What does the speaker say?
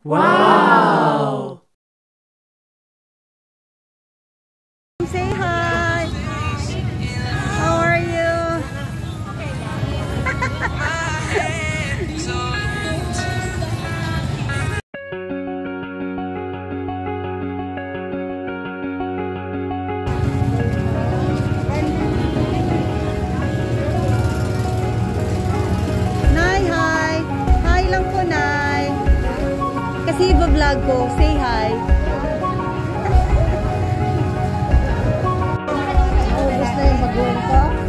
Wow! Say hi! How are you? Nay, hi! Hi lang po, Nay! Kasi iba-vlog ko. Say hi! Ubus na yung baguhan ko.